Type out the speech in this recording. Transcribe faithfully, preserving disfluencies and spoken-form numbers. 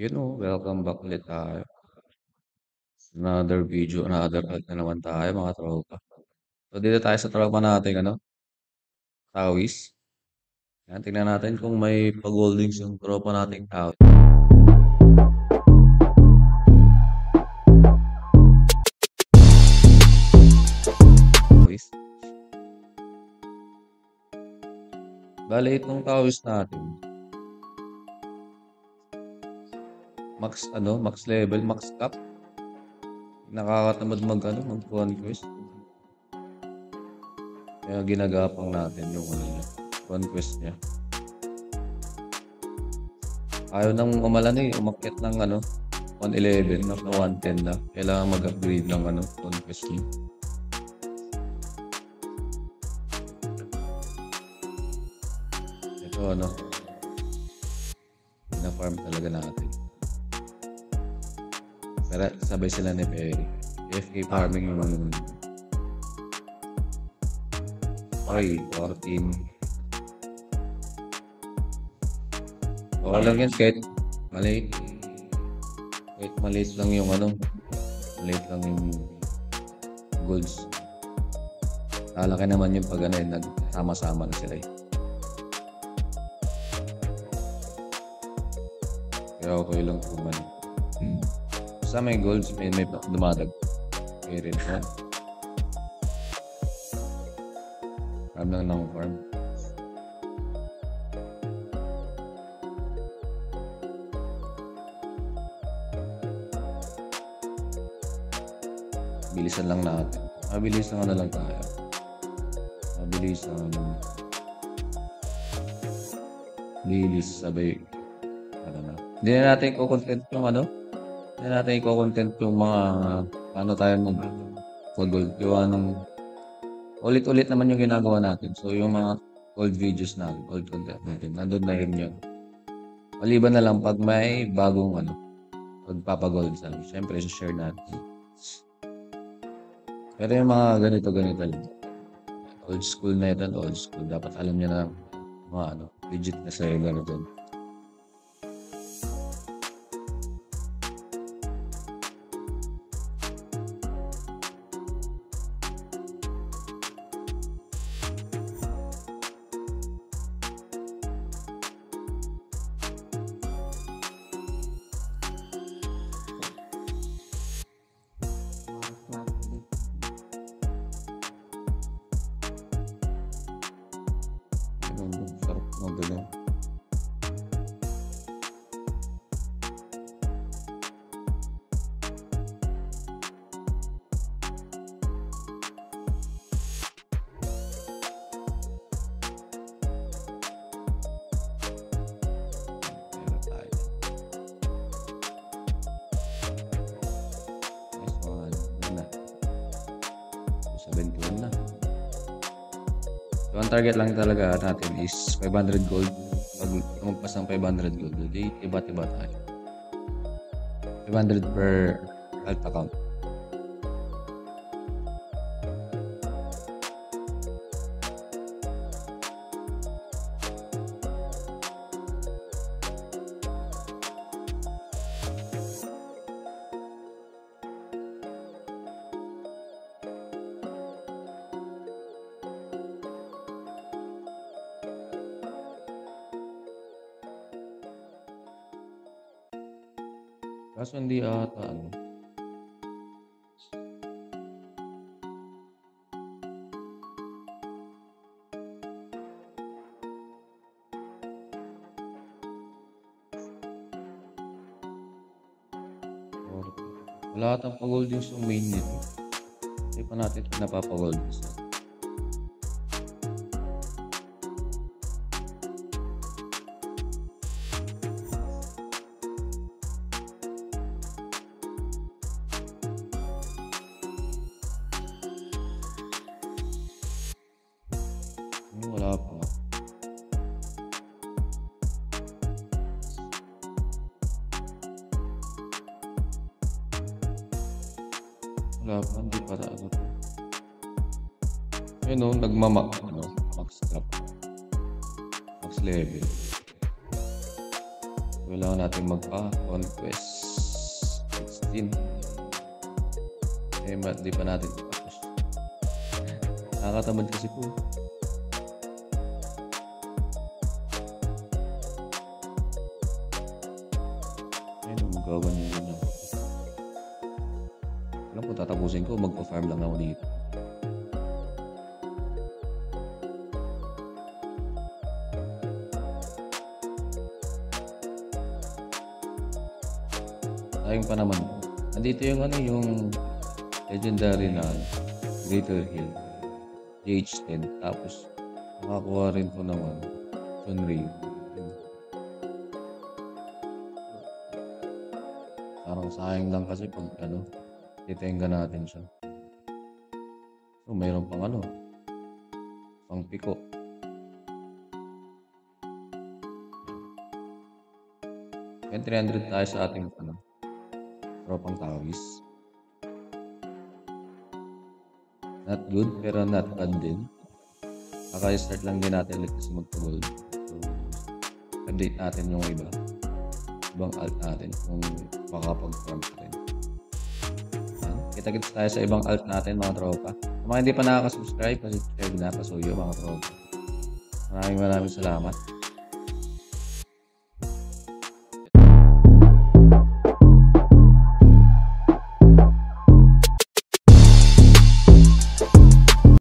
Yun know, welcome back ulit tayo. Another video, another hack na naman tayo mga tropa. So dito tayo sa tropa natin, ano, Tawis. Yan, tingnan natin kung may pag-holdings yung tropa nating Tawis. Bale, itong Tawis natin. Max, ano, max level, max cap. Nakakatamad mag, ano, mag-conquest. Kaya ginagapang natin yung, ano, niya, conquest niya. Ayaw nang umalan eh, umakyat ng, ano, one eleven na one ten na. Kailangan mag-upgrade ng, ano, conquest niya. Ito, ano, na-farm talaga natin. Pero sabay sila ni Perry. A F K farming yung mga naman. Okay, fourteen. Okay lang yan kahit maliit. Kahit maliit lang yung ano. Maliit lang yung golds. Lalaki naman yung pag ano eh, nagsama-sama na sila eh. Kaya okay lang kung man. Hmm. Sa may golds, may, may dumadag. Okay rin po. Farm lang ng farm. Bilisan lang natin. Mabilis lang ano lang tayo. Mabilis ang bilis sabay. Ano na. Hindi na natin i-content yung ano. Hindi na natin i-content yung mga ano tayo mag gold. Gawa ng ulit-ulit naman yung ginagawa natin. So yung mga old videos natin, old content natin, nandun na rin yun. Maliban na lang pag may bagong ano, pagpapagold sa amin. Siyempre, share natin. Pero yung mga ganito-ganito lang. Old school na ito, old school. Dapat alam niya na mga ano, legit na sa'yo ganito. Sarap ng ganyan. seventy-one na. So, ang target lang talaga natin is five hundred gold. Pag magpas ng five hundred gold, di iba-iba tayo. five hundred per alt account. Kaso hindi ata ano. Wala atang pa-gold yung sa main nito. Hindi pa natin ito napapa-gold. Wala pa. Wala pa, hindi pa ano. Ayun o, nagmamak, ano, max trap. Max level. Kailangan natin magpa-conquest sixteen. Eh, ma- di pa natin tapos. Nakakatamad kasi po. Ayun, magaganyan din ako. Alam ko, tatapusin ko, magpa-farm lang ako dito. Sayang pa naman. Nandito yung ano, yung legendary na Greater Hill. G H ten. Tapos, nakakuha rin ko naman Sunray. Parang sayang lang kasi pag ano, titenga natin siya. So, mayroon pang ano, pang piko. Yan, three hundred tayo sa ating ano, tropang tawis. Not good, pero not bad din. Kaka-start lang din natin ulit kasi magpa-gold. So, update natin yung iba. Ibang alt natin kung makapag-farm pa rin. Kita-kits tayo sa ibang alt natin, mga tropa. Kung mga hindi pa nakaka-subscribe, pasubscribe na, pasuyo mga tropa. Maraming maraming salamat.